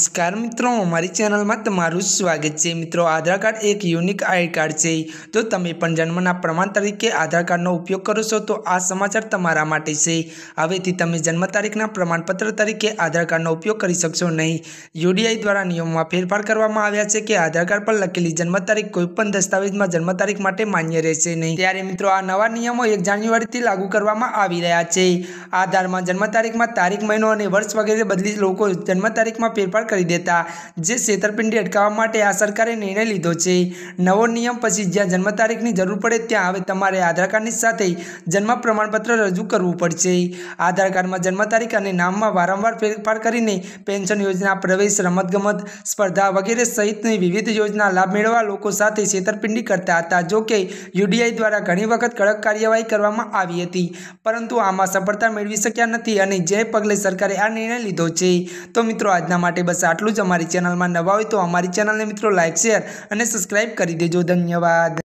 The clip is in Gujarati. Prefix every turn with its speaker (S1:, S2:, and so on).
S1: नमस्कार मित्रों, हमारी चैनल में तमाરું स्वागत है। मित्रों, आधार कार्ड एक यूनिक आई कार्ड है। तो तमे पण जन्मना प्रमाण तरीके आधार कार्डनो उपयोग करो छो तो आ समाचार तमारा माटे छे। हवेथी तमे जन्म तारीखना प्रमाणपत्र तरीके आधार कार्डनो उपयोग करी शकशो नहीं। यूडीआई द्वारा नियमोमां फेरफार करवामां आव्या छे के आधार कार्ड पर लखेली जन्म तारीख कोईपण दस्तावेजमां जन्म तारीख माटे मान्य रहेशे नहीं। त्यारे मित्रों, आ नवा नियमो 1 जान्युआरीथी लागू करवामां आवी रह्या छे। आधारमां जन्म तारीखमां तारीख, महीनो अने वर्ष वगैरे बदली लोको जन्म तारीखमां फेरफार કરી દેતા જે છેતરપિંડી અટકાવવા માટે આ સરકારે નિર્ણય લીધો છે। નવો નિયમ પછી જ્યાં જન્મ તારીખની જરૂર પડે ત્યાં હવે તમારે આધાર કાર્ડની સાથે જન્મ પ્રમાણપત્ર રજૂ કરવું પડશે। આધાર કાર્ડમાં જન્મ તારીખ અને નામમાં વારંવાર ફેરફાર કરીને પેન્શન યોજના, પ્રવેશ, રમતગમત સ્પર્ધા વગેરે સહિતની વિવિધ યોજના લાભ મેળવવા લોકો સાથે છેતરપિંડી કરતા હતા। જો કે યુડીઆઈ દ્વારા ઘણી વખત કડક કાર્યવાહી કરવામાં આવી હતી, પરંતુ આમાં સફળતા મેળવી શક્યા નથી અને જે પગલે સરકારે આ નિર્ણય લીધો છે। તો મિત્રો, આજના માટે બસ આટલું જ। અમારી ચેનલમાં નવા હોય તો અમારી ચેનલને મિત્રો લાઇક, શેર અને સબસ્ક્રાઇબ કરી દેજો। ધન્યવાદ।